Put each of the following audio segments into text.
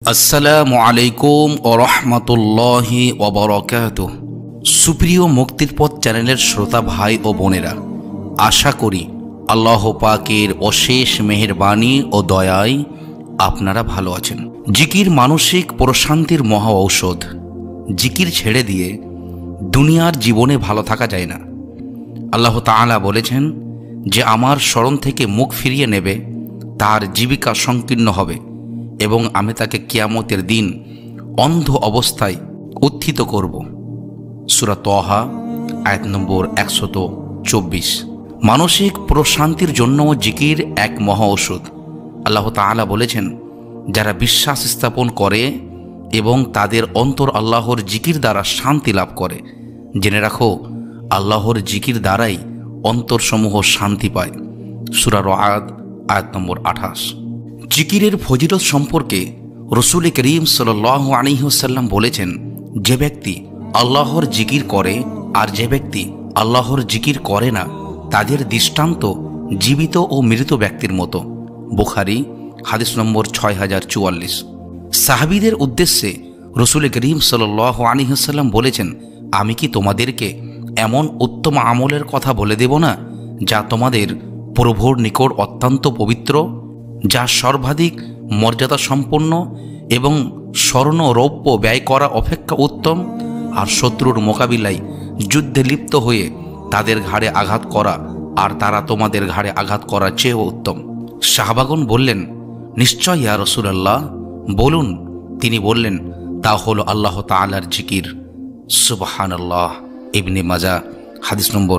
আসসালামু আলাইকুম ওয়া রাহমাতুল্লাহি ওয়া বারাকাতুহু। সুপ্রিয় মুক্তির পথ চ্যানেলের শ্রোতা ভাই ও বোনেরা, আশা করি আল্লাহ পাকের অশেষ মেহেরবানি ও দয়ায় আপনারা ভালো আছেন। জিকির মানসিক প্রশান্তির মহা ঔষধ। জিকির ছেড়ে দিয়ে দুনিয়ার জীবনে ভালো থাকা যায় না। আল্লাহ তাআলা বলেছেন যে আমার স্মরণ থেকে মুখ ফিরিয়ে নেবে তার জীবিকা সংকীর্ণ হবে এবং আমি তাকে কিয়ামতের দিন অন্ধ অবস্থায় উত্থিত করব। সূরা তাহা আয়াত নম্বর 124। মানসিক প্রশান্তির জন্য জিকির এক মহা ঔষধ। আল্লাহ তাআলা বলেছেন, যারা বিশ্বাস স্থাপন করে এবং তাদের অন্তর আল্লাহর জিকির দ্বারা শান্তি লাভ করে, জেনে রাখো আল্লাহর জিকির দ্বারাই অন্তরসমূহ শান্তি পায়। সূরা রাদ আয়াত নম্বর 28। জিকিরের ফজিলত সম্পর্কে রাসূল করিম সাল্লাল্লাহু আলাইহি ওয়াসাল্লাম বলেছেন, যে ব্যক্তি আল্লাহর জিকির করে আর যে ব্যক্তি আল্লাহর জিকির করে না, তাদের দৃষ্টান্ত জীবিত ও মৃত ব্যক্তির মতো। বুখারী হাদিস নম্বর 6044। সাহাবীদের উদ্দেশ্যে রাসূল করিম সাল্লাল্লাহু আলাইহি ওয়াসাল্লাম বলেছেন, আমি কি তোমাদেরকে এমন উত্তম আমলের কথা বলে দেব না যা তোমাদের প্রভুর নিকট অত্যন্ত পবিত্র, যা সর্বাধিক মর্যাদা সম্পন্ন এবং স্বর্ণ রৌপ্য ব্যয় করা অপেক্ষা উত্তম, আর শত্রুর মোকাবিলায় যুদ্ধে লিপ্ত হয়ে তাদের ঘাড়ে আঘাত করা আর তারা তোমাদের ঘাড়ে আঘাত করার চেয়েও উত্তম। সাহাবাগণ বললেন, নিশ্চয় ইয়া রাসূলুল্লাহ, বলুন। তিনি বললেন, তা হলো আল্লাহ তাআলার জিকির। সুবহানাল্লাহ। ইবনে মাজাহ হাদিস নম্বর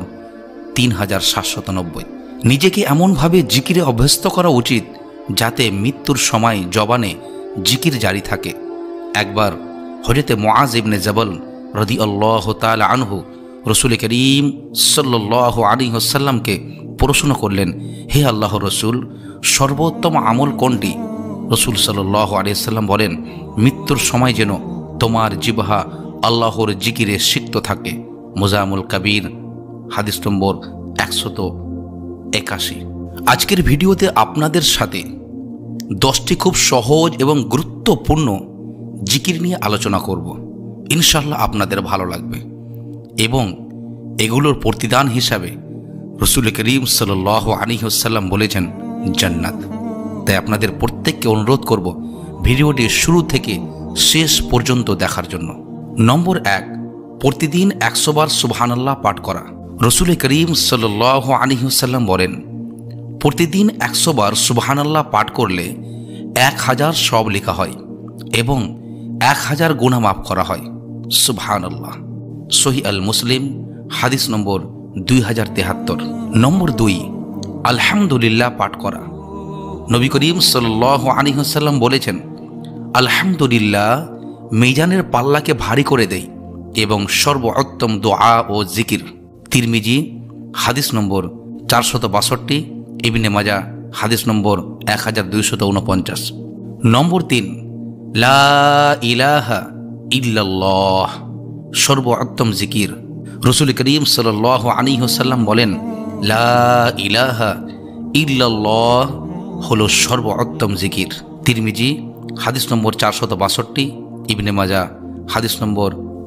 3790। নিজেকে এমনভাবে জিকিরে অভ্যস্ত করা উচিত যাতে মৃত্যুর সময় জবানে জিকির জারি থাকে। একবার হযরতে মুআজ ইবনে জাবাল রাদিয়াল্লাহু তাআলা আনহু রাসূল করিম সাল্লাল্লাহু আলাইহি ওয়াসাল্লামকে প্রশ্ন করলেন, হে আল্লাহর রাসূল, সর্বোত্তম আমল কোনটি? রাসূল সাল্লাল্লাহু আলাইহি ওয়াসাল্লাম বলেন, মৃত্যুর সময় যেন তোমার জিহ্বা আল্লাহর জিকিরে সিক্ত থাকে। মুজামুল কবির হাদিস নম্বর 181। আজকের ভিডিওতে আপনাদের সাথে 10টি খুব সহজ এবং গুরুত্বপূর্ণ জিকির নিয়ে আলোচনা করব। ইনশাআল্লাহ আপনাদের ভালো লাগবে এবং এগুলোর প্রতিদান হিসাবে রাসূল করিম সাল্লাল্লাহু আলাইহি ওয়াসাল্লাম বলেছেন জান্নাত। তাই আপনাদের প্রত্যেককে অনুরোধ করব ভিডিওটি শুরু থেকে শেষ পর্যন্ত দেখার জন্য। নম্বর 1, প্রতিদিন 100 বার সুবহানাল্লাহ পাঠ করা। রাসূল করিম সাল্লাল্লাহু আলাইহি ওয়াসাল্লাম বলেন, প্রতিদিন 100 বার সুবহানাল্লাহ পাঠ করলে 1000 সওয়াব লেখা হয় এবং 1000 গুনাহ মাফ করা হয়। সুবহানাল্লাহ। সহিহ আল মুসলিম হাদিস নম্বর 2073। নম্বর 2, আলহামদুলিল্লাহ পাঠ করা। নবী করিম সাল্লাল্লাহু আলাইহি ওয়াসাল্লাম বলেছেন, আলহামদুলিল্লাহ মিজানের পাল্লাকে ভারী করে দেয় এবং সর্বোত্তম দোয়া ও জিকির। তিরমিজি হাদিস নম্বর 462। ইবনে মাজাহ হাদিস নম্বর 1249। নম্বর 3, লা ইলাহা ইল্লাল্লাহ, সর্বোত্তম জিকির। রাসূল করিম সাল্লাল্লাহু আলাইহি ওয়াসাল্লাম বলেন, লা ইলাহা ইল্লাল্লাহ হলো সর্বোত্তম জিকির। তিরমিজি হাদিস নম্বর 462। ইবনে মাজাহ হাদিস নম্বর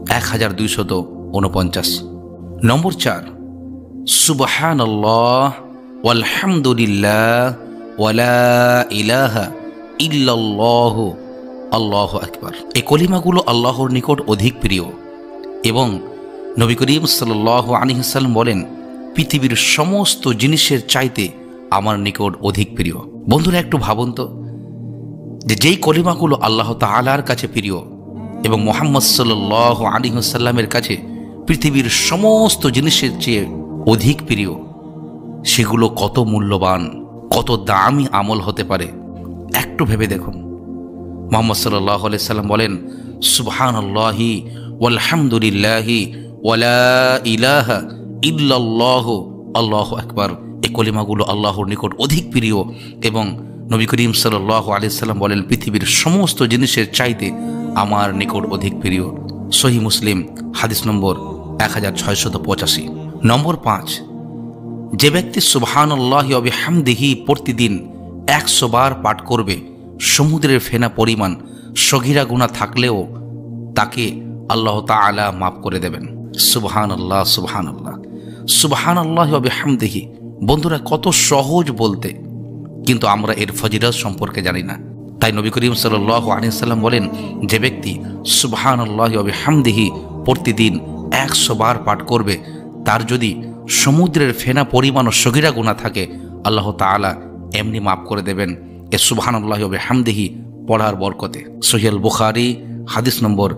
1249। নম্বর 4, সুবহানাল্লাহ ওয়ালহামদুলিল্লাহ ওয়ালা ইলাহা ইল্লাল্লাহু আল্লাহু আকবার। এই কলিমাগুলো আল্লাহর নিকট অধিক প্রিয় এবং নবী করিম সাল্লাল্লাহু আলাইহি ওয়াসাল্লাম বলেন, পৃথিবীর সমস্ত জিনিসের চাইতে আমার নিকট অধিক প্রিয়। বন্ধুরা, একটু ভাবুন তো, যেই কলিমাগুলো আল্লাহ তাআলার কাছে প্রিয় এবং মুহাম্মদ সাল্লাল্লাহু আলাইহি ওয়াসাল্লামের কাছে পৃথিবীর সমস্ত জিনিসের চেয়ে অধিক প্রিয়, সেগুলো কত মূল্যবান, কত দামি আমল হতে পারে একটু ভেবে দেখুন। মুহাম্মদ সাল্লাল্লাহু আলাইহি ওয়াসাল্লাম বলেন, সুবহানাল্লাহি ওয়ালহামদুলিল্লাহি ওয়ালা ইলাহা ইল্লাল্লাহু আল্লাহু আকবার। এই কলিমাগুলো আল্লাহর নিকট অধিক প্রিয় এবং নবী করিম সাল্লাল্লাহু আলাইহি ওয়াসাল্লাম বলেন, পৃথিবীর সমস্ত জিনিসের চাইতে আমার নিকট অধিক প্রিয়। সহিহ মুসলিম হাদিস নম্বর 1685। নম্বর 5, যে ব্যক্তি সুবহানাল্লাহি ওয়া বিহামদিহি প্রতিদিন 100 বার পাঠ করবে, সমুদ্রের ফেনা পরিমাণ সগীরা গুনাহ থাকলেও তাকে আল্লাহ তাআলা মাফ করে দেবেন। সুবহানাল্লাহ, সুবহানাল্লাহ, সুবহানাল্লাহি ওয়া বিহামদিহি। বন্ধুরা, কত সহজ বলতে, কিন্তু আমরা এর ফজিলত সম্পর্কে জানি না। তাই নবী করিম সাল্লাল্লাহু আলাইহি ওয়াসাল্লাম বলেন, যে ব্যক্তি সুবহানাল্লাহি ওয়া বিহামদিহি প্রতিদিন 100 বার পাঠ করবে, তার যদি সমুদ্রের ফেনা পরিমাণও সগীরা গুনাহ থাকে, আল্লাহ তাআলা এমনি মাফ করে দেবেন এ সুবহানাল্লাহি ওয়া বিহামদিহি পড়ার বরকতে। সহিহ আল বুখারী হাদিস নম্বর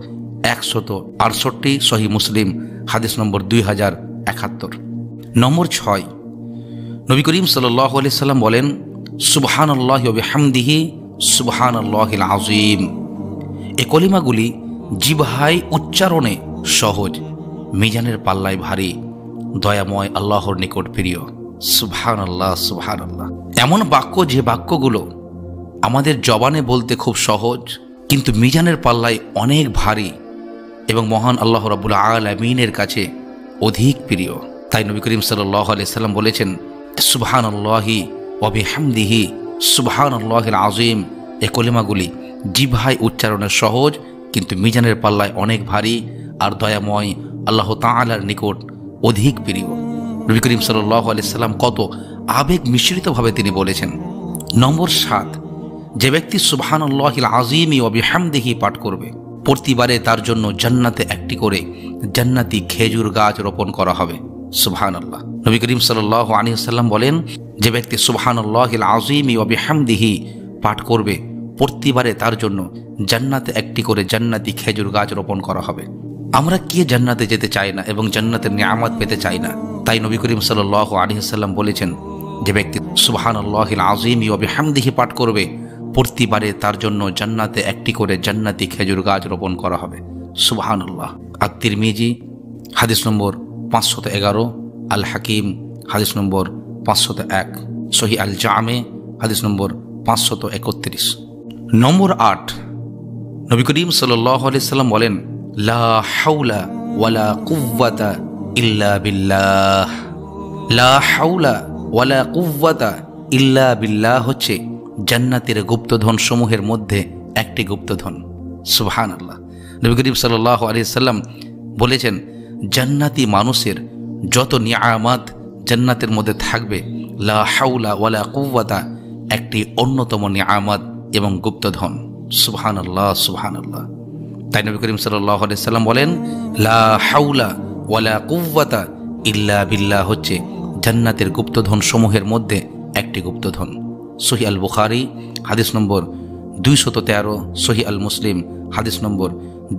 168, সহিহ মুসলিম হাদিস নম্বর 2071। নম্বর 6, নবী করিম সাল্লাল্লাহু আলাইহি ওয়াসাল্লাম বলেন, সুবহানাল্লাহি ওয়া বিহামদিহি সুবহানাল্লাহিল আযীম। এই কলিমাগুলি জিহ্বায় উচ্চারণে সহজ, মিজানের পাল্লায় ভারী, দয়াময় আল্লাহর নিকট প্রিয়। সুবহানাল্লাহ, সুবহানাল্লাহ। এমন বাক্য, যে বাক্যগুলো আমাদের জবানে বলতে খুব সহজ, কিন্তু মিজানের পাল্লায় অনেক ভারী এবং মহান আল্লাহ রাব্বুল আলামিনের কাছে অধিক প্রিয়। তাই নবী করিম সাল্লাল্লাহু আলাইহি ওয়াসাল্লাম বলেছেন, সুবহানাল্লাহি ওয়া বিহামদিহি সুবহানাল্লাহিল আযীম। এই কলিমাগুলি জিহ্বায় উচ্চারণে সহজ, কিন্তু মিজানের পাল্লায় অনেক ভারী আর দয়াময় আল্লাহ তাআলার নিকট অধিক প্রিয়। নবী করিম সাল্লাল্লাহু আলাইহি ওয়াসাল্লাম কত আবেগ মিশ্রিতভাবে তিনি বলেছেন। নম্বর 7, যে ব্যক্তি সুবহানাল্লাহিল আযীম ওয়া বিহামদিহি পাঠ করবে, প্রতিবারে তার জন্য জান্নাতে একটি করে জান্নাতি খেজুর গাছ রোপণ করা হবে। সুবহানাল্লাহ। নবী করিম সাল্লাল্লাহু আলাইহি ওয়াসাল্লাম বলেন, যে ব্যক্তি সুবহানাল্লাহিল আযীম ওয়া বিহামদিহি পাঠ করবে, প্রতিবারে তার জন্য জান্নাতে একটি করে জান্নাতি খেজুর গাছ রোপণ করা হবে। আমরা কে জান্নাতে যেতে চাই না এবং জান্নাতের নিয়ামত পেতে চাই না? তাই নবী করিম সাল্লাল্লাহু আলাইহি ওয়াসাল্লাম বলেছেন, যে ব্যক্তি সুবহানাল্লাহিল আযীম ওয়া বিহামদিহি পাঠ করবে, প্রতিবারে তার জন্য জান্নাতে একটি করে জান্নাতি খেজুর গাছ রোপণ করা হবে। সুবহানাল্লাহ। আত-তিরমিজি হাদিস নম্বর 511, আল হাকিম হাদিস নম্বর 501, সহিহ আল জামে হাদিস নম্বর 531। নম্বর 8, নবী করিম সাল্লাল্লাহু আলাইহি ওয়াসাল্লাম বলেন, লা হাওলা ওয়ালা কুওয়াতা ইল্লা বিল্লাহ। লা হাওলা ওয়ালা কুওয়াতা ইল্লা বিল্লাহ হচ্ছে জান্নাতের গুপ্তধন সমূহের মধ্যে একটি গুপ্তধন। সুবহানাল্লাহ। নবী করিম সাল্লাল্লাহু আলাইহি ওয়াসাল্লাম বলেছেন, জান্নাতি মানুষের যত নিয়ামত জান্নাতের মধ্যে থাকবে, লা হাওলা ওয়ালা কুওয়াতা একটি অন্যতম নিয়ামত এবং গুপ্তধন। সুবহানাল্লাহ, সুবহানাল্লাহ। তাই নবী করিম সাল্লাল্লাহু আলাইহি ওয়াসাল্লাম বলেন, লা হাওলা ওয়ালা কুওয়াতা ইল্লা বিল্লাহ হচ্ছে জান্নাতের গুপ্তধন সমূহের মধ্যে একটি গুপ্তধন। সহিহ আল বুখারী হাদিস নম্বর 213, সহিহ আল মুসলিম হাদিস নম্বর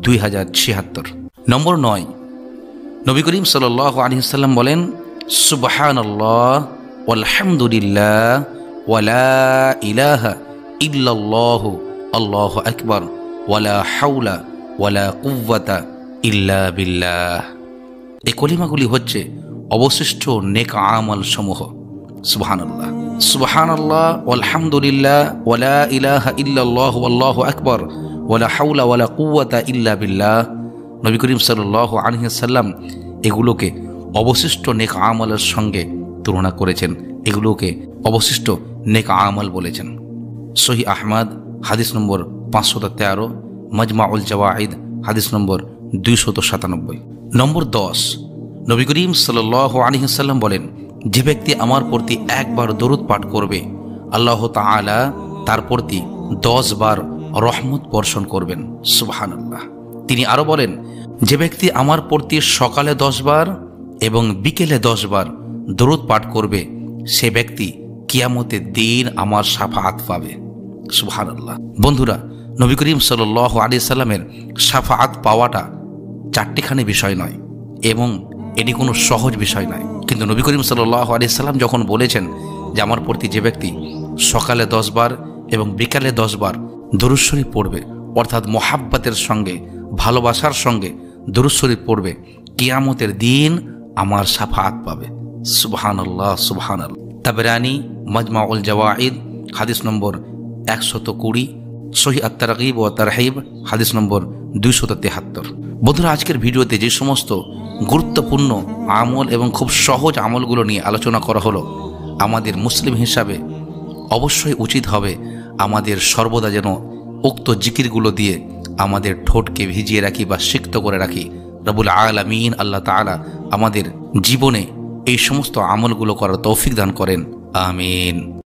2076। নম্বর 9, নবী করিম সাল্লাল্লাহু আলাইহি ওয়াসাল্লাম বলেন, সুবহানাল্লাহ ওয়ালহামদুলিল্লাহ ওয়া লা ইলাহা ইল্লাল্লাহু আল্লাহু আকবার ওয়া লা হাওলা ওয়া লা কুওয়াতা ইল্লা বিল্লাহ। এই কলিমাগুলি হচ্ছে অবশিষ্ট নেক আমল সমূহ। সুবহানাল্লাহ। সুবহানাল্লাহ ওয়ালহামদুলিল্লাহ ওয়া লা ইলাহা ইল্লাল্লাহু আল্লাহু আকবার ওয়া লা হাওলা ওয়া লা কুওয়াতা ইল্লা বিল্লাহ। নবী করিম সাল্লাল্লাহু আলাইহি ওয়াসাল্লাম এগুলোকে অবশিষ্ট নেক আমলের সঙ্গে তুলনা করেছেন, এগুলোকে অবশিষ্ট নেক আমল বলেছেন। সহিহ আহমদ হাদিস নম্বর 513, মাজমাউল জাওয়াইদ হাদিস নম্বর 297। নম্বর 10, নবী করিম সাল্লাল্লাহু আলাইহি ওয়াসাল্লাম বলেন, যে ব্যক্তি আমার প্রতি একবার দরুদ পাঠ করবে, আল্লাহ তাআলা তার প্রতি 10 বার রহমত বর্ষণ করবেন। সুবহানাল্লাহ। তিনি আরো বলেন, যে ব্যক্তি আমার প্রতি সকালে 10 বার এবং বিকেলে 10 বার দরুদ পাঠ করবে, সে ব্যক্তি কিয়ামতের দিন আমার শাফাআত পাবে। সুবহানাল্লাহ। বন্ধুরা, নবী করিম সাল্লাল্লাহু আলাইহি সাল্লামের শাফাআত পাওয়াটা চারটিখানি বিষয় নয় এবং এটি কোনো সহজ বিষয় নয়। কিন্তু নবী করিম সাল্লাল্লাহু আলাইহি সাল্লাম যখন বলেছেন যে আমার প্রতি যে ব্যক্তি সকালে 10 বার এবং বিকালে 10 বার দরুদ শরীফ পড়বে, অর্থাৎ মোহাব্বতের সঙ্গে ভালোবাসার সঙ্গে দরুদ শরীফ পড়বে, কিয়ামতের দিন আমার শাফাআত পাবে। সুবহানাল্লাহ, সুবহানাল্লাহ। তাবরানী মাজমাউল জাওয়াইদ হাদিস নম্বর 120, সহিহ আত-তারগীব ওয়া তারহিব হাদিস নম্বর 273। বন্ধুরা, আজকের ভিডিওতে যে সমস্ত গুরুত্বপূর্ণ আমল এবং খুব সহজ আমলগুলো নিয়ে আলোচনা করা হলো, আমাদের মুসলিম হিসাবে অবশ্যই উচিত হবে আমাদের সর্বদা যেন উক্ত জিকিরগুলো দিয়ে আমাদের ঠোঁটকে ভিজিয়ে রাখি বা সিক্ত করে রাখি। রব্বুল আলামিন আল্লাহ তাআলা আমাদের জীবনে এই সমস্ত আমলগুলো করার তৌফিক দান করেন। আমিন।